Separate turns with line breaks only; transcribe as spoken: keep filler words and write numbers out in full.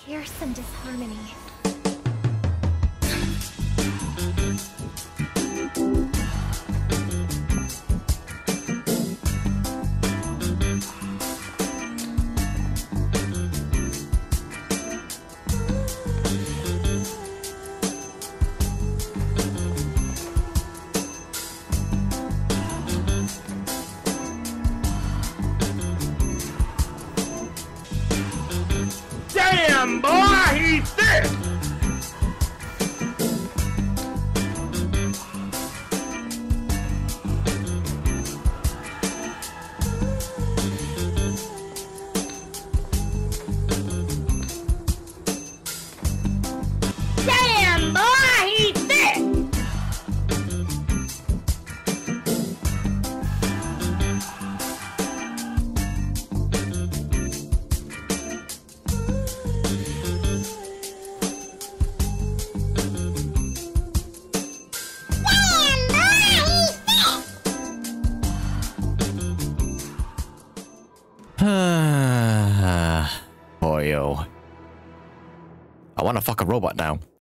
hear some disharmony.
Damn, boy, he's thick! Damn, boy, he's thick!
Boy, yo. I want to fuck a robot now.